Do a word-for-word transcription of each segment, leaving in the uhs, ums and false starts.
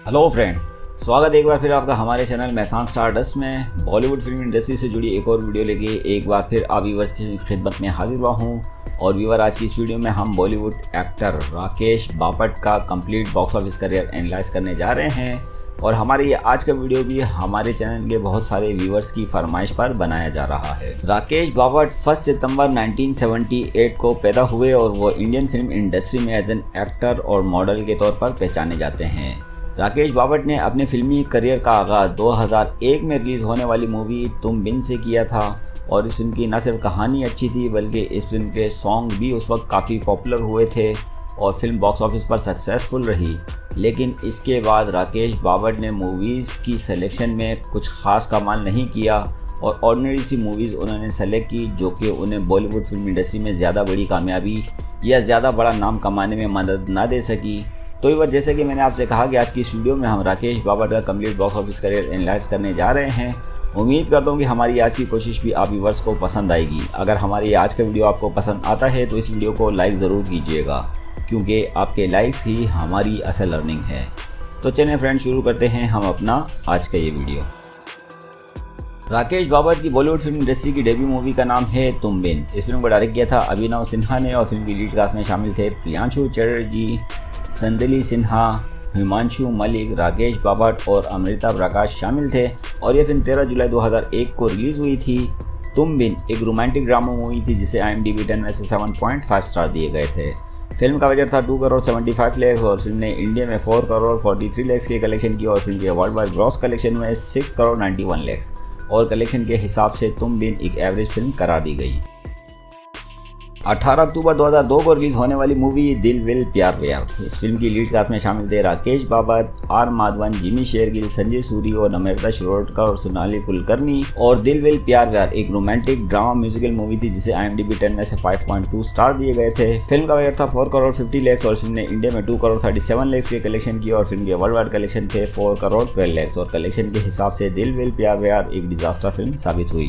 Hello friend, स्वागत है एक बार फिर आपका हमारे चैनल मेहसान स्टारडस्ट में। बॉलीवुड फिल्म इंडस्ट्री से जुड़ी एक और वीडियो लेके एक बार फिर आप व्यूअर्स की खिदमत में हाजिर हुआ हूँ। और व्यूअर, आज की इस वीडियो में हम बॉलीवुड एक्टर राकेश बापट का complete box office career analyse करने जा रहे हैं। और हमारे ये आज का वीडियो भी हमारे चैनल के बहुत सारे व्यूअर्स की फरमाइश पर बनाया जा रहा है। राकेश बापट फर्स्ट सितंबर नाइनटीन सेवेंटी एट को पैदा हुए और वो इंडियन फिल्म इंडस्ट्री में एज एन एक्टर और मॉडल के तौर पर पहचाने जाते हैं। राकेश बापट ने अपने फिल्मी करियर का आगाज़ दो हज़ार एक में रिलीज़ होने वाली मूवी तुम बिन से किया था। और इस फिल्म की न सिर्फ कहानी अच्छी थी बल्कि इस फिल्म के सॉन्ग भी उस वक्त काफ़ी पॉपुलर हुए थे और फिल्म बॉक्स ऑफिस पर सक्सेसफुल रही। लेकिन इसके बाद राकेश बापट ने मूवीज़ की सिलेक्शन में कुछ खास कमाल नहीं किया और ऑर्डिनरी सी मूवीज़ उन्होंने सेलेक्ट की जो कि उन्हें बॉलीवुड फिल्म इंडस्ट्री में ज़्यादा बड़ी कामयाबी या ज़्यादा बड़ा नाम कमाने में मदद ना दे सकी। तो इस बार जैसे कि मैंने आपसे कहा कि आज की इस वीडियो में हम राकेश बापट का complete box office career analyse करने जा रहे हैं। उम्मीद करता हूँ कि हमारी आज की कोशिश भी आप व्यूअर्स को पसंद आएगी। अगर हमारी आज का वीडियो आपको पसंद आता है तो इस वीडियो को लाइक ज़रूर कीजिएगा, क्योंकि आपके लाइक्स ही हमारी असल अर्निंग है। तो चलिए फ्रेंड्स, शुरू करते हैं हम अपना आज का ये वीडियो। राकेश बापट की बॉलीवुड फिल्म इंडस्ट्री की डेब्यू मूवी का नाम है तुम बिन। इस फिल्म को डायरेक्ट किया था अभिनव सिन्हा ने और फिल्म की लीड कास्ट में शामिल थे प्रियांशु चटर्जी, संदली सिन्हा, हिमांशु मलिक, राकेश बापट और अमृता प्रकाश शामिल थे। और यह फिल्म तेरह जुलाई दो हज़ार एक को रिलीज़ हुई थी। तुम बिन एक रोमांटिक ड्रामा मूवी थी जिसे I M D B ten में से सात पॉइंट पाँच स्टार दिए गए थे। फिल्म का बजट था दो करोड़ पचहत्तर लाख और फिल्म ने इंडिया में चार करोड़ तैंतालीस लाख के कलेक्शन की और फिल्म के वर्ल्ड वाइड ग्रॉस कलेक्शन में छह करोड़ इक्यानवे लाख और कलेक्शन के हिसाब से तुम बिन एक एवरेज फिल्म करार दी गई। अठारह अक्टूबर दो हज़ार दो को रिलीज होने वाली मूवी दिल विल प्यार व्यार। इस फिल्म की लीड कास्ट में शामिल थे राकेश बापट, आर माधवन, जिमी शेरगिल, संजय सूरी और नम्रता शिरोडकर और सोनाली कुलकर्णी। और दिल विल प्यार व्यार एक रोमांटिक ड्रामा म्यूजिकल मूवी थी जिसे I M D B ten में से पाँच पॉइंट दो स्टार दिए गए थे। फिल्म का बजट था चार करोड़ पचास लाख और फिल्म ने इंडिया में दो करोड़ सैंतीस लाख के कलेक्शन की और फिल्म के वर्ल्ड वाइड कलेक्शन थे चार करोड़ बारह लाख और कलेक्शन के हिसाब से दिल विल प्यार व्यार एक डिजास्टर फिल्म साबित हुई।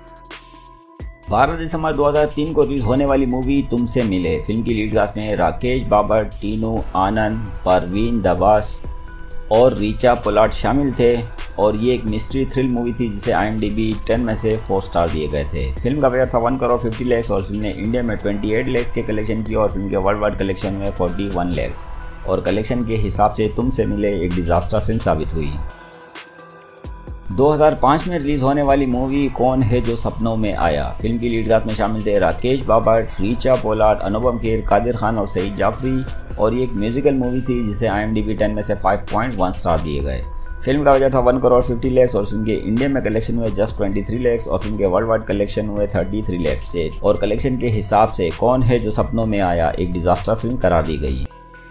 बारह दिसंबर दो हज़ार तीन को रिलीज होने वाली मूवी तुमसे मिले। फिल्म की लीड कास्ट में राकेश बापट, टीनू आनंद, परवीन दबास और रीचा पोलार्ड शामिल थे। और ये एक मिस्ट्री थ्रिल मूवी थी जिसे I M D B ten में से फोर स्टार दिए गए थे। फिल्म का बजट था एक करोड़ पचास लाख और फिल्म ने इंडिया में अट्ठाईस लाख के कलेक्शन की और फिल्म के वर्ल्ड वाइड कलेक्शन में इकतालीस लाख और कलेक्शन के हिसाब से तुमसे मिले एक डिजास्टर फिल्म साबित हुई। दो हज़ार पाँच में रिलीज होने वाली मूवी कौन है जो सपनों में आया। फिल्म की लीड कास्ट में शामिल थे राकेश बापट, रीचा पोलार्ड, अनुपम खेर, कादिर खान और सईद जाफरी। और ये एक म्यूजिकल मूवी थी जिसे I M D B ten में से पाँच पॉइंट एक स्टार दिए गए। फिल्म का बजट था एक करोड़ पचास लाख और फिल्म के इंडिया में कलेक्शन हुए जस्ट तेईस लाख और फिल्म के वर्ल्ड वाइड कलेक्शन हुए तैंतीस लाख से और कलेक्शन के हिसाब से कौन है जो सपनों में आया एक डिजास्टर फिल्म करार दी गई।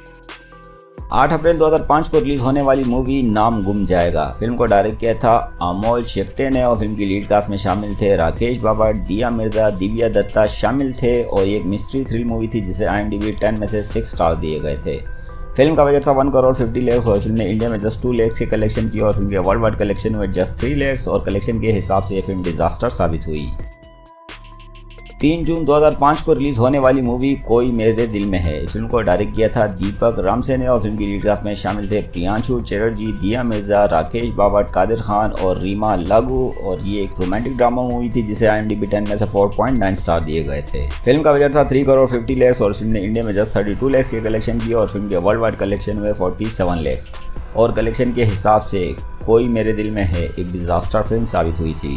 आठ अप्रैल दो हज़ार पाँच को रिलीज होने वाली मूवी नाम गुम जाएगा। फिल्म को डायरेक्ट किया था अमोल शेट्टे ने और फिल्म की लीड कास्ट में शामिल थे राकेश बापट, दिया मिर्जा, दिव्या दत्ता शामिल थे। और ये एक मिस्ट्री थ्रिल मूवी थी जिसे I M D B ten में से सिक्स स्टार दिए गए थे। फिल्म का बजट था एक करोड़ पचास लाख और फिल्म ने इंडिया में जस्ट टू लाख के कलेक्शन की और फिल्म के वर्ल्ड वाइड कलेक्शन में जस्ट थ्री लाख और कलेक्शन के हिसाब से ये फिल्म डिजास्टर साबित हुई। तीन जून दो हज़ार पाँच को रिलीज होने वाली मूवी कोई मेरे दिल में है। इस फिल्म को डायरेक्ट किया था दीपक रामसे ने और फिल्म की लीड कास्ट में शामिल थे प्रियांशु चटर्जी, दिया मिर्जा, राकेश बापट, कादिर खान और रीमा लागू। और ये एक रोमांटिक ड्रामा मूवी थी जिसे I M D B ten में से चार पॉइंट नौ स्टार दिए गए थे। फिल्म का बजट था तीन करोड़ पचास लाख और फिल्म ने इंडिया में जस्ट बत्तीस लाख के कलेक्शन की और फिल्म के वर्ल्ड वाइड कलेक्शन हुए सैंतालीस लाख और कलेक्शन के हिसाब से कोई मेरे दिल में है एक डिजास्टर फिल्म साबित हुई थी।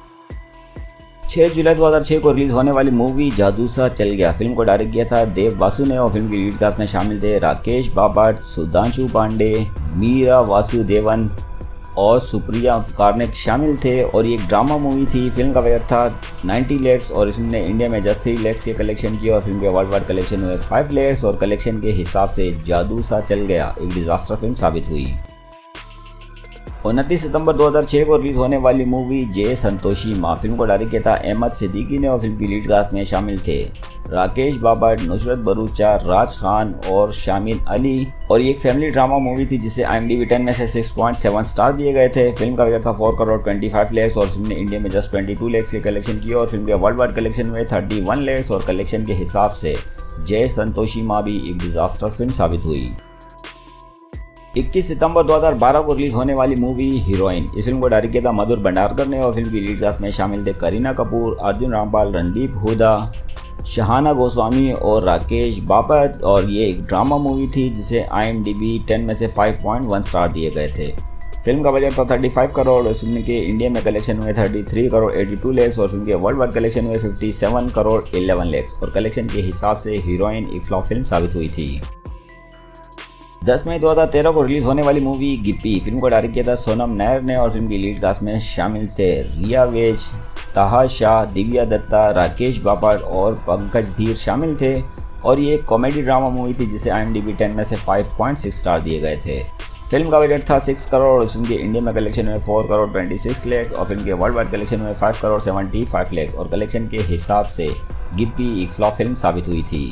छह जुलाई दो हज़ार छह को रिलीज होने वाली मूवी जादू सा चल गया। फिल्म को डायरेक्ट किया था देव बासु ने और फिल्म की लीड कास्ट में शामिल थे राकेश बापट, सुधांशु पांडे, मीरा वासुदेवन और सुप्रिया कार्निक शामिल थे। और ये एक ड्रामा मूवी थी। फिल्म का बजट था नब्बे लाख और इस फिल्म ने इंडिया में जस्ट तीन लाख के कलेक्शन की और फिल्म के वर्ल्ड वाइड कलेक्शन हुए पाँच लाख और कलेक्शन के हिसाब से जादू सा चल गया एक डिजास्टर फिल्म साबित हुई। उनतीस सितंबर दो हज़ार छह को रिलीज होने वाली मूवी जय संतोषी माँ। फिल्म को डायरेक्ट किया था अहमद सिद्दीकी ने और फिल्म की लीड कास्ट में शामिल थे राकेश बापट, नुसरत भरूचा, राज खान और शामिन अली। और ये एक फैमिली ड्रामा मूवी थी जिसे I M D B ten में से छह पॉइंट सात स्टार दिए गए थे। फिल्म का बजट था चार करोड़ पच्चीस लाख और फिल्म ने इंडिया में जस्ट बाईस लाख के कलेक्शन की और फिल्म के वर्ल्ड वाइड कलेक्शन में इकतीस लाख और कलेक्शन के हिसाब से जय संतोषी माँ भी एक डिजास्टर फिल्म साबित हुई। इक्कीस सितंबर दो हज़ार बारह को रिलीज होने वाली मूवी हीरोइन। इस फिल्म को डायरेक्ट किया था मधुर भंडारकर ने और फिल्म की लीड कास्ट में शामिल थे करीना कपूर, अर्जुन रामपाल, रणदीप हुडा, शहाना गोस्वामी और राकेश बापट। और ये एक ड्रामा मूवी थी जिसे I M D B ten में से फाइव पॉइंट वन स्टार दिए गए थे। फिल्म का बजट था पैंतीस करोड़ और फिल्म के इंडिया में कलेक्शन हुए तैंतीस करोड़ बयासी लाख और फिल्म के वर्ल्ड वाइड कलेक्शन हुए सत्तावन करोड़ ग्यारह लाख और कलेक्शन के हिसाब से हीरोइन एक फ्लॉप फिल्म साबित हुई थी। दस मई दो हज़ार तेरह को रिलीज होने वाली मूवी गिप्पी। फिल्म को डायरेक्ट किया था सोनम नायर ने और फिल्म की लीड कास्ट में शामिल थे रिया वेज, ताहा शाह, दिव्या दत्ता, राकेश बापट और पंकज धीर शामिल थे। और ये एक कॉमेडी ड्रामा मूवी थी जिसे I M D B ten में से फाइव पॉइंट सिक्स स्टार दिए गए थे। फिल्म का बजट था छह करोड़ और फिल्म के इंडिया में कलेक्शन हुए चार करोड़ छब्बीस लाख और फिल्म के वर्ल्ड वाइड कलेक्शन हुए पाँच करोड़ पचहत्तर लाख और कलेक्शन के हिसाब से गिप्पी एक फ्लॉप फिल्म साबित हुई थी।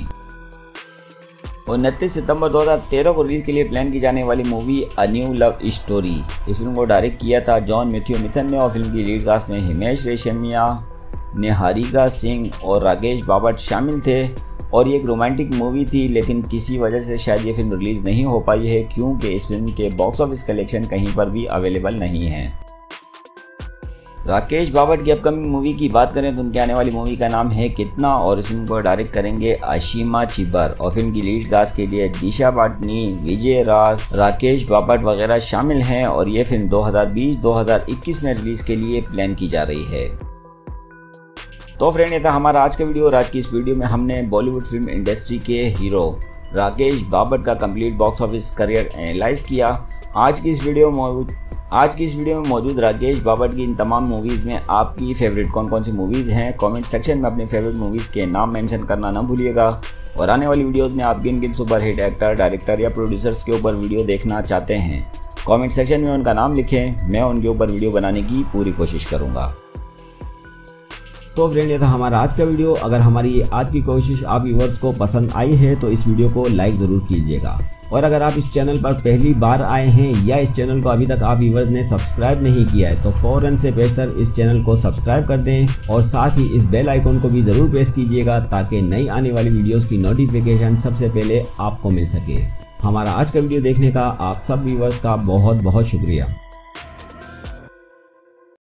उनतीस सितंबर दो हज़ार तेरह को रिलीज के लिए प्लान की जाने वाली movie a new love story. इस फिल्म को डायरेक्ट किया था जॉन मैथ्यू मिथन ने और फिल्म की लीड कास्ट में हिमेश रेशमिया, निहारिका सिंह और राकेश बापट शामिल थे। और ये एक रोमांटिक मूवी थी लेकिन किसी वजह से शायद ये फिल्म रिलीज नहीं हो पाई है क्योंकि इस फिल्म के बॉक्स ऑफिस कलेक्शन कहीं पर भी अवेलेबल नहीं है। राकेश बापट की अपकमिंग मूवी की बात करें तो उनके आने वाली मूवी का नाम है कितना और इस फिल्म को डायरेक्ट करेंगे आशिमा चिबर और फिल्म की लीड कास्ट के लिए दिशा पाटनी, विजय राज, राकेश बापट वगैरह शामिल हैं और ये फिल्म दो हज़ार बीस दो हज़ार इक्कीस में रिलीज के लिए प्लान की जा रही है। तो फ्रेंड, ये था हमारा आज का वीडियो और आज की इस वीडियो में हमने बॉलीवुड फिल्म इंडस्ट्री के हीरो राकेश बापट का complete box office career analyse किया। आज की इस वीडियो में आज की इस वीडियो में मौजूद राकेश बापट की इन तमाम मूवीज़ में आपकी फेवरेट कौन कौन सी मूवीज़ हैं, कमेंट सेक्शन में अपने फेवरेट मूवीज़ के नाम मेंशन करना ना भूलिएगा। और आने वाली वीडियोज़ में आप किन किन सुपर हिट एक्टर, डायरेक्टर या प्रोड्यूसर्स के ऊपर वीडियो देखना चाहते हैं, कमेंट सेक्शन में उनका नाम लिखें, मैं उनके ऊपर वीडियो बनाने की पूरी कोशिश करूँगा। तो फ्रेंड, ये था हमारा आज का वीडियो। अगर हमारी आज की कोशिश आप व्यूअर्स को पसंद आई है तो इस वीडियो को लाइक ज़रूर कीजिएगा। और अगर आप इस चैनल पर पहली बार आए हैं या इस चैनल को अभी तक आप व्यूअर्स ने सब्सक्राइब नहीं किया है तो फ़ौरन से बेशतर इस चैनल को सब्सक्राइब कर दें और साथ ही इस बेल आइकन को भी ज़रूर प्रेस कीजिएगा ताकि नई आने वाली वीडियोज़ की नोटिफिकेशन सबसे पहले आपको मिल सके। हमारा आज का वीडियो देखने का आप सब व्यूअर्स का बहुत बहुत शुक्रिया।